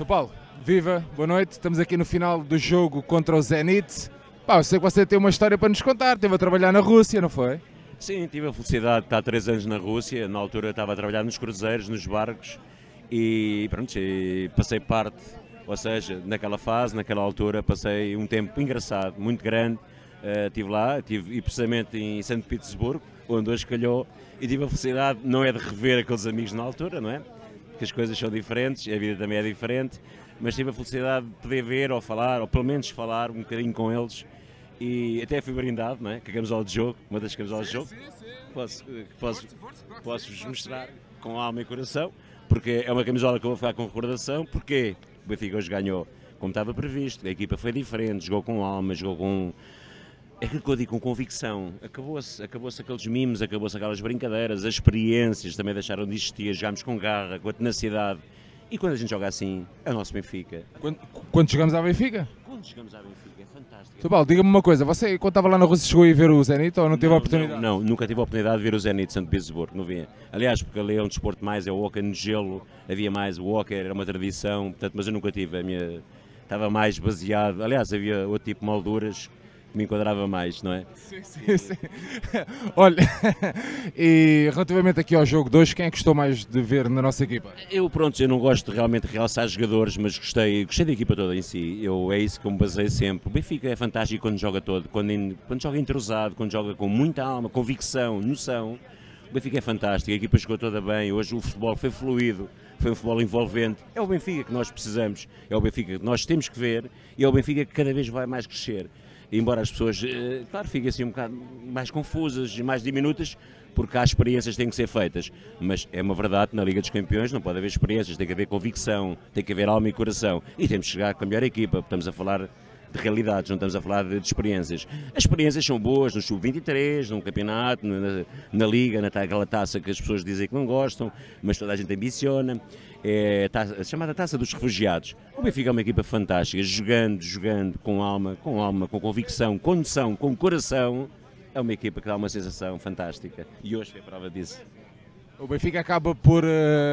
São Paulo, viva, boa noite. Estamos aqui no final do jogo contra o Zenit. Pá, eu sei que você tem uma história para nos contar. Esteve a trabalhar na Rússia, não foi? Sim, tive a felicidade de estar há 3 anos na Rússia. Na altura estava a trabalhar nos cruzeiros, nos barcos e pronto, e passei parte, ou seja, naquela fase, naquela altura, passei um tempo engraçado, muito grande. Estive lá, estive precisamente em São Petersburgo, onde hoje calhou, e tive a felicidade, não é de rever aqueles amigos na altura, não é? Porque as coisas são diferentes, a vida também é diferente, mas tive a felicidade de poder ver ou falar, ou pelo menos falar um bocadinho com eles, e até fui brindado, não é? Com a camisola de jogo, uma das camisolas de jogo. Posso-vos mostrar com alma e coração, porque é uma camisola que eu vou ficar com recordação, porque o Benfica hoje ganhou como estava previsto, a equipa foi diferente, jogou com alma, jogou com... É aquilo que eu digo, com convicção. Acabou-se aqueles mimos, acabou-se aquelas brincadeiras, as experiências também deixaram de existir, jogámos com garra, com a tenacidade. E quando a gente joga assim, é o nosso Benfica. Quando chegamos à Benfica? Quando chegamos à Benfica, é fantástico. São Paulo, diga-me uma coisa, você quando estava lá na Rússia chegou a ir ver o Zenit ou não teve a oportunidade? Não, nunca tive a oportunidade de ver o Zenit de São Petersburgo, não via. Aliás, porque ali é um desporto mais, é o hóquei no gelo, havia mais o hóquei, era uma tradição, portanto, mas eu nunca tive, estava mais baseado, aliás, havia outro tipo de molduras que me enquadrava mais, não é? Sim. Olha, e relativamente aqui ao jogo de hoje, quem é que gostou mais de ver na nossa equipa? Eu não gosto de realmente realçar jogadores, mas gostei da equipa toda em si. É isso que eu me baseio sempre. O Benfica é fantástico quando joga todo, quando joga entrosado, quando joga com muita alma, convicção, noção. O Benfica é fantástico, a equipa jogou toda bem, hoje o futebol foi fluido, foi um futebol envolvente. É o Benfica que nós precisamos, é o Benfica que nós temos que ver e é o Benfica que cada vez vai mais crescer. Embora as pessoas, claro, fiquem assim um bocado mais confusas e mais diminutas, porque há experiências que têm que ser feitas, mas é uma verdade que na Liga dos Campeões não pode haver experiências, tem que haver convicção, tem que haver alma e coração, e temos que chegar com a melhor equipa, estamos a falar de realidades, não estamos a falar de experiências. As experiências são boas no Sub-23, num campeonato, na Liga, naquela taça que as pessoas dizem que não gostam, mas toda a gente ambiciona, é a chamada Taça dos Refugiados. O Benfica é uma equipa fantástica, jogando com alma, com convicção, com noção, com coração, é uma equipa que dá uma sensação fantástica e hoje foi a prova disso. O Benfica acaba por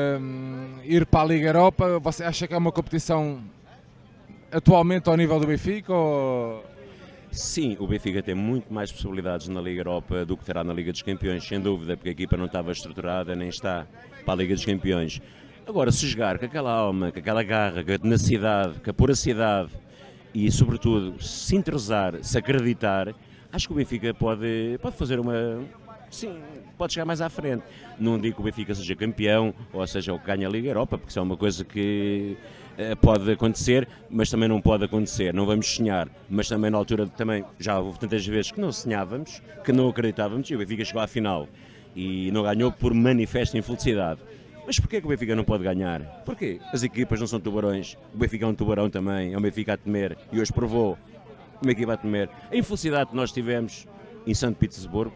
ir para a Liga Europa, você acha que é uma competição atualmente ao nível do Benfica? Ou... Sim, o Benfica tem muito mais possibilidades na Liga Europa do que terá na Liga dos Campeões, sem dúvida, porque a equipa não estava estruturada, nem está para a Liga dos Campeões. Agora, se jogar com aquela alma, com aquela garra, com a tenacidade, com a puracidade e, sobretudo, se entrosar, se acreditar, acho que o Benfica pode fazer uma... Sim, pode chegar mais à frente. Não digo que o Benfica seja campeão, ou seja, o que ganha a Liga Europa, porque isso é uma coisa que pode acontecer, mas também não pode acontecer. Não vamos sonhar, mas também na altura também já houve tantas vezes que não sonhávamos, que não acreditávamos, e o Benfica chegou à final e não ganhou por manifesta infelicidade. Mas porquê que o Benfica não pode ganhar? Porquê? As equipas não são tubarões, o Benfica é um tubarão também, é um Benfica a temer, e hoje provou uma equipa a temer. A infelicidade que nós tivemos em São Petersburgo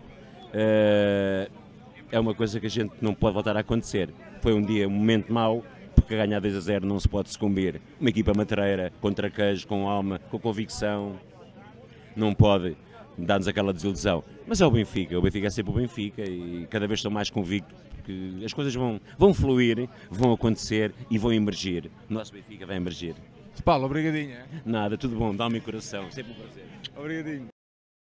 é uma coisa que a gente não pode voltar a acontecer. Foi um momento mau, porque a ganhar 2-0 não se pode sucumbir. Uma equipa matreira, contra queijo, com alma, com convicção, não pode dar-nos aquela desilusão. Mas é o Benfica é sempre o Benfica e cada vez estou mais convicto que as coisas vão fluir, vão acontecer e vão emergir. O nosso Benfica vai emergir. Paulo, obrigadinho. Nada, tudo bom, dá-me coração, sempre um prazer. Obrigadinho.